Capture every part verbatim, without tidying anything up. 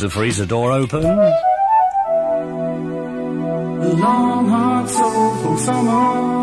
the freezer door open. The long hot soulful summer.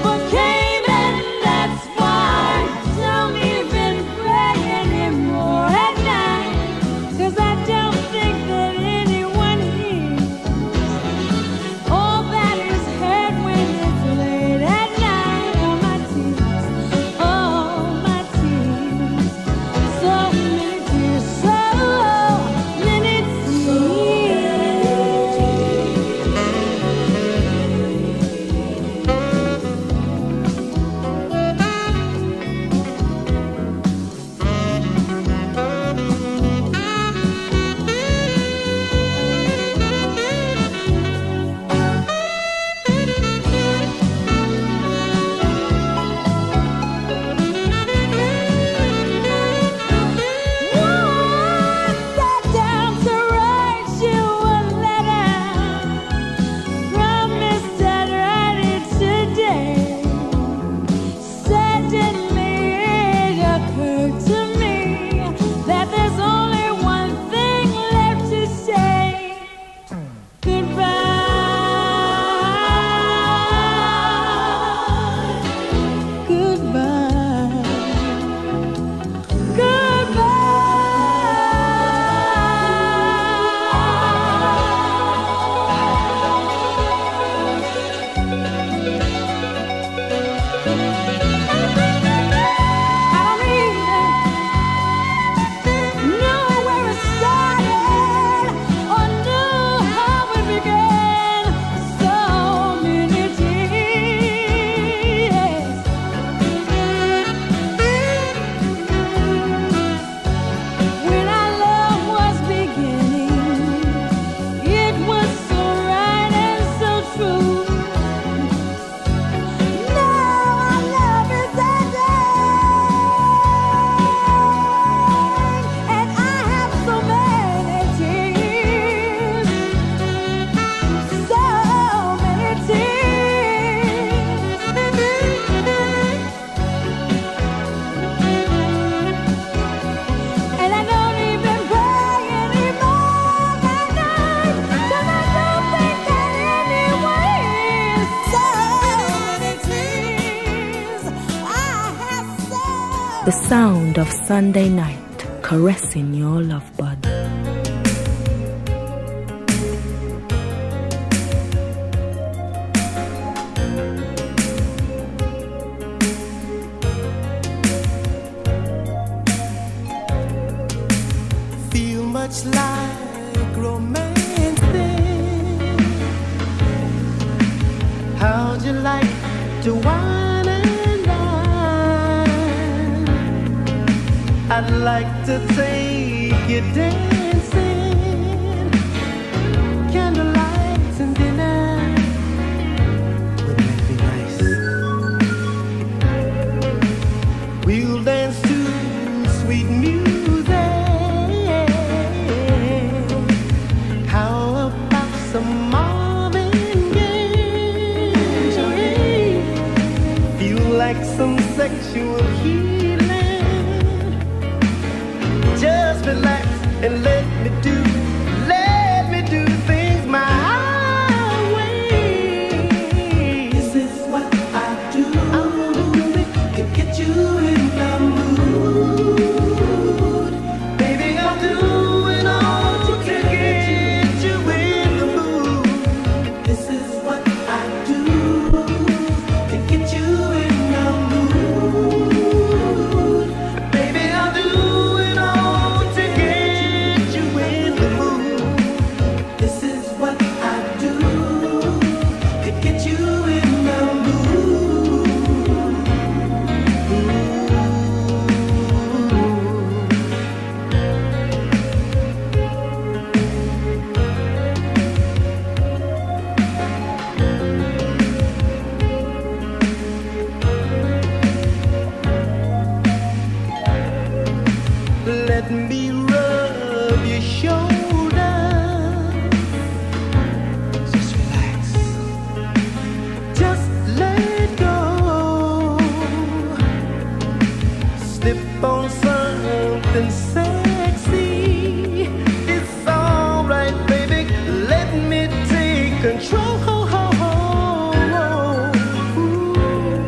The sound of Sunday night caressing your love bud. Feel much like romance then. How'd you like to wine and dine? I'd like to take you dancing, candlelight and dinner. Wouldn't that be nice? We'll dance to sweet music. How about some Marvin Gaye? Feel like some sexual healing. Just relax and let me do, let me do things my way. This is what I do. I'll do it to get you in the mood. Baby, I'll do it all to get you in the mood. This is what I do to get you in the mood. Baby, I'll do it all to get you in the mood. This is what I do to get you in the mood. Let me rub your shoulder. Just relax. Just let go. Slip on something sexy. It's alright, baby. Let me take control. Ooh.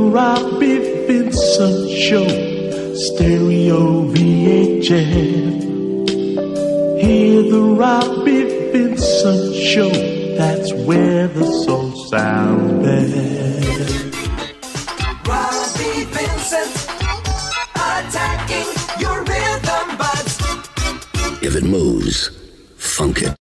Robbie Vincent show, stereo V H S. Hear the Robbie Vincent show, that's where the soul sounds best. Robbie Vincent, attacking your rhythm buds. If it moves, funk it.